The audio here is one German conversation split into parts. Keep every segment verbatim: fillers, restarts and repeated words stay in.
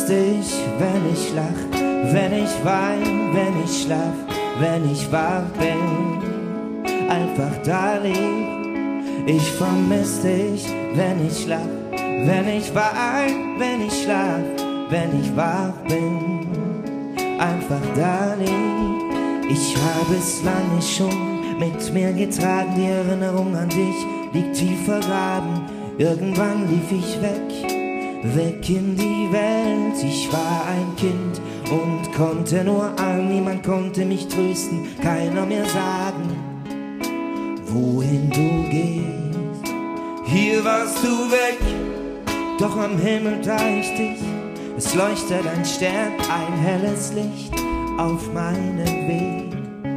dich, wenn ich lach, wenn ich wein, wenn ich schlaf, wenn ich wach bin, einfach da lieg. Ich vermiss dich, wenn ich lach, wenn ich wein, wenn ich schlaf, wenn ich wach bin, einfach da lieg. Ich habe es lange schon mit mir getragen, die Erinnerung an dich liegt tief vergraben. Irgendwann lief ich weg, weg in die Welt. Ich war ein Kind und konnte nur an, niemand konnte mich trösten, keiner mir sagen, wohin du gehst. Hier warst du weg, doch am Himmel da ich dich. Es leuchtet ein Stern, ein helles Licht auf meinen Weg.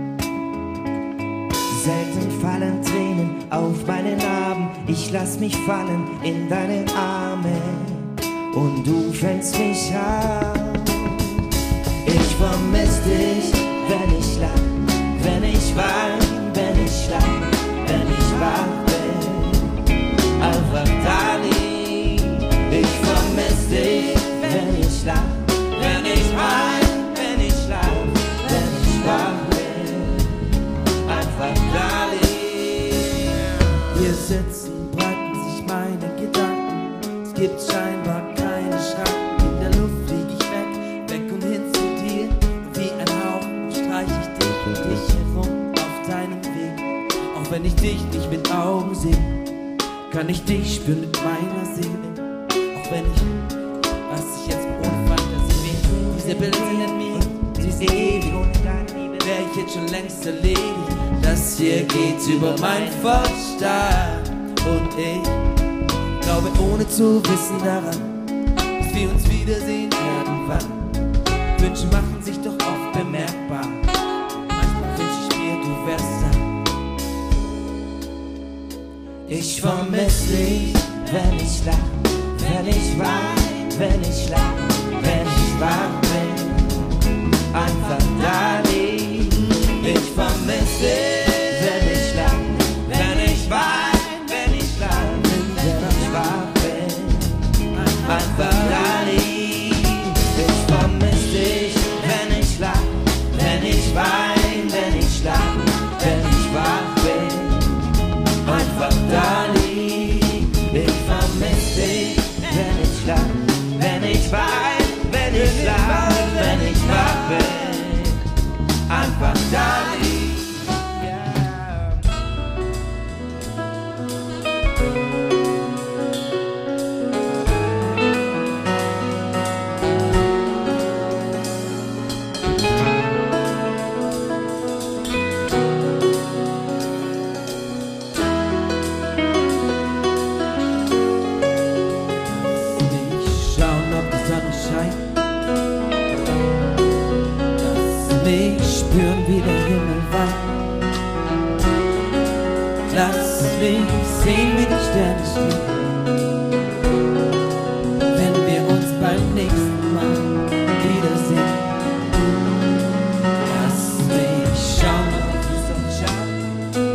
Selten fallen Tränen auf meine Narben. Ich lass mich fallen in deine Arme und du fängst mich an. Ich vermiss dich, wenn ich lach, wenn ich wein, wenn ich schlaf, wenn ich wach bin, einfach da lieg. Ich vermiss dich, wenn ich lach, wenn ich wein, wenn ich schlaf, wenn ich wach bin, einfach da lieg. Hier sitzen, breiten sich meine Gedanken. Es gibt scheinbar keine Schranken. In der Luft flieg ich weg, weg und hin zu dir. Wie ein Hauch streich ich dich und dich herum auf deinem Weg. Auch wenn ich dich nicht mit Augen sehe, kann ich dich spüren mit meiner Seele. Auch wenn ich, was ich jetzt ohne Fantasie will, diese Bilder sind in mir, sie ist ewig. Ohne deine Liebe wär ich jetzt schon längst erledigt. Das hier geht über mein Verstand und ich glaube ohne zu wissen daran, dass wir uns wiedersehen irgendwann. Wünsche machen sich doch oft bemerkbar. Manchmal wünsch ich mir, du wärst da. Ich vermiss dich, wenn ich lach, wenn ich wein, wenn ich schlaf, wenn ich wach bin, einfach da lieg. Ich vermiss dich, wenn ich lach, wenn ich wein, wenn ich schlaf, wenn ich wach bin, einfach da lieg. Ich vermiss dich, wenn ich lach, wenn ich wein, wenn ich schlaf, wenn ich wach bin, einfach da lieg. Ich vermiss dich, wenn ich lach, wenn ich wein, wenn ich schlaf, wenn ich wach bin, einfach da lieg. Spüren, wie der Himmel weint. Lass mich sehen, wie die Sterne stehen, wenn wir uns beim nächsten Mal wiedersehen. Lass mich schauen auf die Sonnenschein.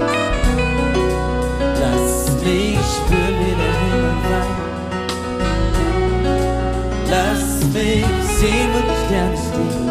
Lass mich spüren, wie der Himmel weint. Lass mich sehen, wo die Sterne stehen,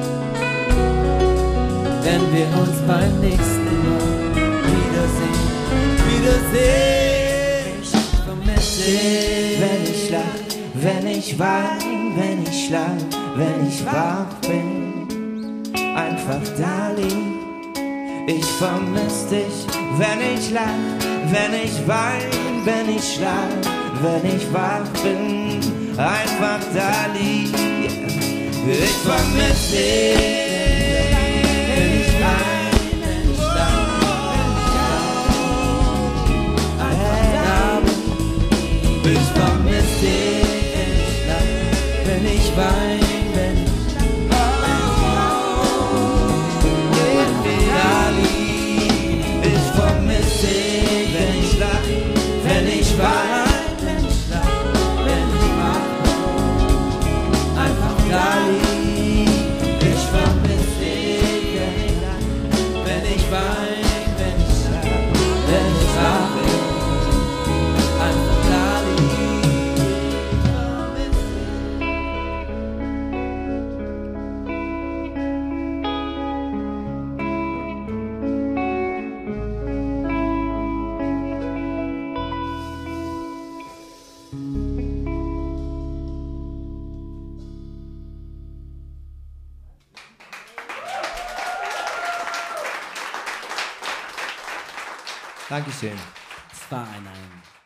wenn wir uns beim nächsten Mal wiedersehen, wiedersehen. Ich vermisse dich, wenn ich lach, wenn ich wein, wenn ich schlaf, wenn ich wach bin, einfach da lieg. Ich vermiss dich, wenn ich lach, wenn ich wein, wenn ich schlaf, wenn ich wach bin, einfach da lieg. Ich vermiss dich. Ich vermiss dich, wenn ich wein, wenn ich da lieg. Ich vermiss dich, wenn ich lach, wenn ich wein, wenn ich schlaf, wenn ich wach, einfach da lieg. Ich vermiss Dankeschön. Es war ein, ein